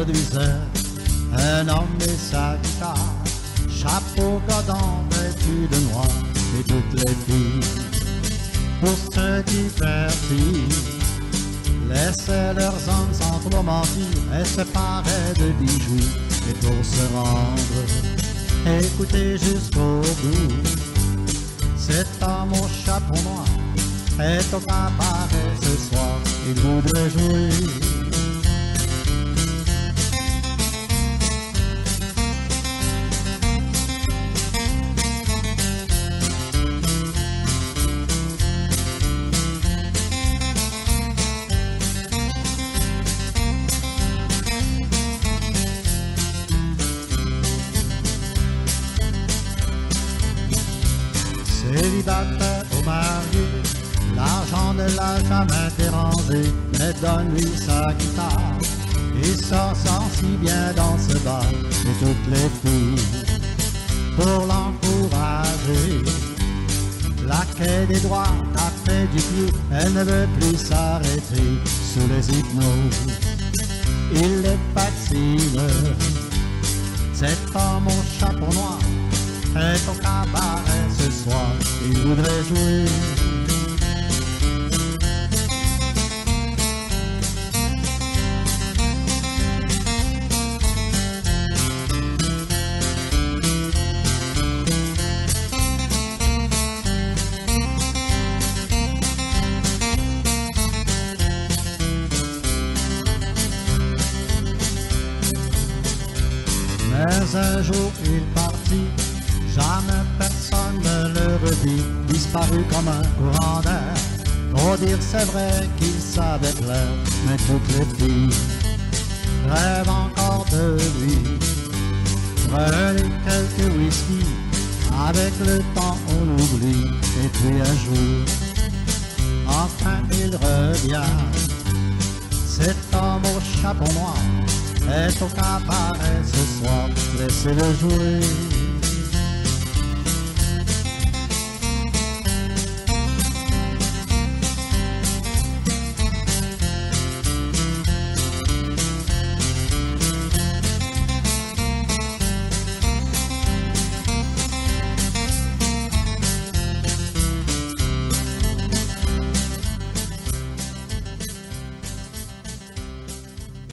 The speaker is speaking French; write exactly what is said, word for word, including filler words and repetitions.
introduisait un homme et sa guitare, chapeau godon vêtu de noir, et toutes les filles, pour se divertir, laissaient leurs hommes sans trop mentir et se paraient de bijoux. Et pour se rendre, écoutez jusqu'au bout, cet homme au chapeau noir est au cabaret ce soir, il voudrait jouer. Célibataire ou marié, l'argent ne l'a jamais dérangé, mais donne-lui sa guitare, il s'en sort si bien dans ce bar, et toutes les filles, pour l'encourager, claquer des doigts, taper du pied, elle ne veut plus s'arrêter sous les hypnoses, il les fascine, cet homme au chapeau noir est au cabaret ce soir, il voudrait jouer. Mais un jour il partit, jamais personne ne le revit, disparu comme un courant d'air. Pour dire c'est vrai qu'il savait plaire, mais toutes les filles rêvent encore de lui. Prenez quelques whisky, avec le temps on oublie, et puis un jour, enfin il revient. Cet homme au chapeau noir est au cabaret ce soir, laissez-le jouer.